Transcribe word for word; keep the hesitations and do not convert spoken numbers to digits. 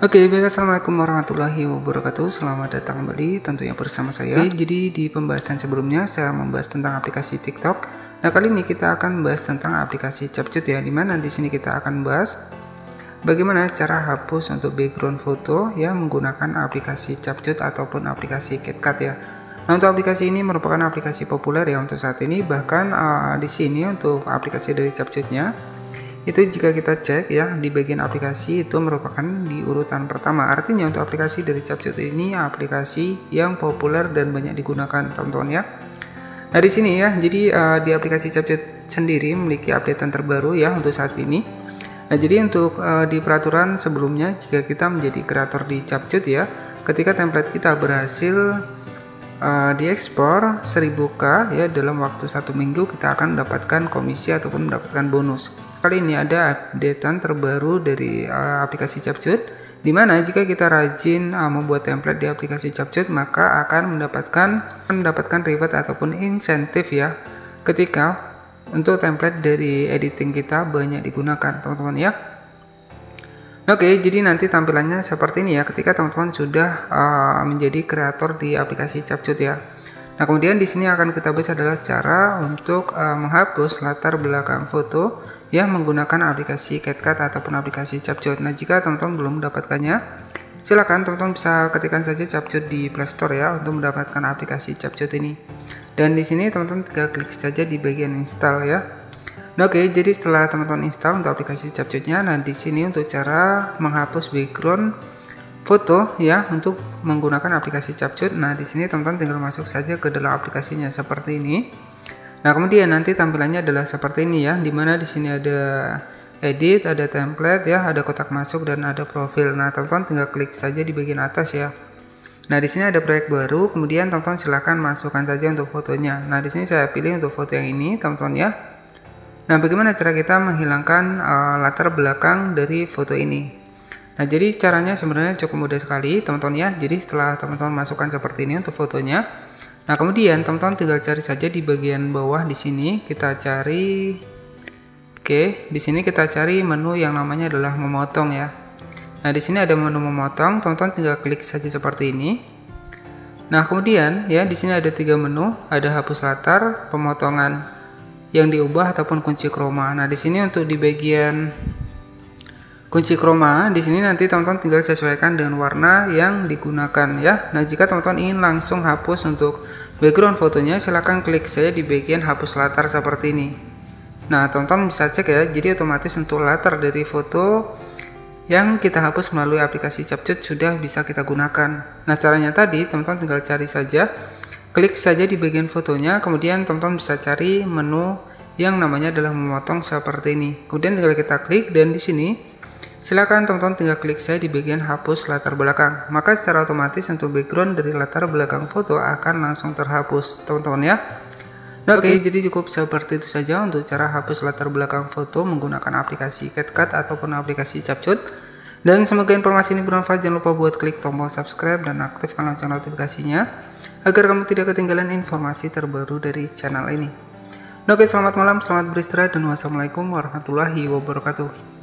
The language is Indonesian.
Oke, baik, assalamualaikum warahmatullahi wabarakatuh. Selamat datang kembali tentunya bersama saya. Oke, jadi di pembahasan sebelumnya saya membahas tentang aplikasi TikTok. Nah, kali ini kita akan bahas tentang aplikasi CapCut ya, dimana di sini kita akan bahas bagaimana cara hapus untuk background foto yang menggunakan aplikasi CapCut ataupun aplikasi CapCut ya. Nah, untuk aplikasi ini merupakan aplikasi populer ya untuk saat ini. Bahkan uh, di sini untuk aplikasi dari CapCutnya itu jika kita cek ya di bagian aplikasi itu merupakan di urutan pertama. Artinya untuk aplikasi dari CapCut ini aplikasi yang populer dan banyak digunakan teman-teman ya. Nah di sini ya, jadi uh, di aplikasi CapCut sendiri memiliki updatean terbaru ya untuk saat ini. Nah jadi untuk uh, di peraturan sebelumnya jika kita menjadi kreator di CapCut ya, ketika template kita berhasil uh, diekspor seribu K ya dalam waktu satu minggu, kita akan mendapatkan komisi ataupun mendapatkan bonus. Kali ini ada updatean terbaru dari uh, aplikasi CapCut, dimana jika kita rajin uh, membuat template di aplikasi CapCut maka akan mendapatkan mendapatkan reward ataupun insentif ya ketika untuk template dari editing kita banyak digunakan teman-teman ya. Oke, jadi nanti tampilannya seperti ini ya ketika teman-teman sudah uh, menjadi kreator di aplikasi CapCut ya. Nah kemudian di sini akan kita bahas adalah cara untuk uh, menghapus latar belakang foto yang menggunakan aplikasi CapCut ataupun aplikasi CapCut. Nah jika teman-teman belum mendapatkannya, silakan teman-teman bisa ketikkan saja CapCut di Play Store ya untuk mendapatkan aplikasi CapCut ini. Dan di sini teman-teman tinggal klik saja di bagian install ya. Nah, oke, jadi setelah teman-teman install untuk aplikasi CapCutnya, nah di sini untuk cara menghapus background foto ya untuk menggunakan aplikasi CapCut. Nah di sini teman-teman tinggal masuk saja ke dalam aplikasinya seperti ini. Nah kemudian nanti tampilannya adalah seperti ini ya, dimana di sini ada edit, ada template ya, ada kotak masuk dan ada profil. Nah teman-teman tinggal klik saja di bagian atas ya. Nah di sini ada proyek baru, kemudian teman-teman silahkan masukkan saja untuk fotonya. Nah di sini saya pilih untuk foto yang ini teman-teman ya. Nah bagaimana cara kita menghilangkan uh, latar belakang dari foto ini? Nah jadi caranya sebenarnya cukup mudah sekali teman-teman ya. Jadi setelah teman-teman masukkan seperti ini untuk fotonya, nah kemudian teman-teman tinggal cari saja di bagian bawah di sini kita cari, oke, di sini kita cari menu yang namanya adalah memotong ya. Nah di sini ada menu memotong, teman-teman tinggal klik saja seperti ini. Nah kemudian ya di sini ada tiga menu, ada hapus latar, pemotongan yang diubah ataupun kunci chroma. Nah di sini untuk di bagian kunci chroma, di sini nanti teman-teman tinggal sesuaikan dengan warna yang digunakan ya. Nah, jika teman-teman ingin langsung hapus untuk background fotonya, silahkan klik saja di bagian hapus latar seperti ini. Nah, teman-teman bisa cek ya, jadi otomatis untuk latar dari foto yang kita hapus melalui aplikasi CapCut sudah bisa kita gunakan. Nah, caranya tadi teman-teman tinggal cari saja, klik saja di bagian fotonya, kemudian teman-teman bisa cari menu yang namanya adalah memotong seperti ini. Kemudian tinggal kita klik dan di sini silakan teman-teman tinggal klik saya di bagian hapus latar belakang. Maka secara otomatis untuk background dari latar belakang foto akan langsung terhapus teman-teman ya. Nah, oke, okay, jadi cukup seperti itu saja untuk cara hapus latar belakang foto menggunakan aplikasi CapCut ataupun aplikasi CapCut. Dan semoga informasi ini bermanfaat. Jangan lupa buat klik tombol subscribe dan aktifkan lonceng notifikasinya agar kamu tidak ketinggalan informasi terbaru dari channel ini. Nah, oke, okay, selamat malam, selamat beristirahat dan wassalamualaikum warahmatullahi wabarakatuh.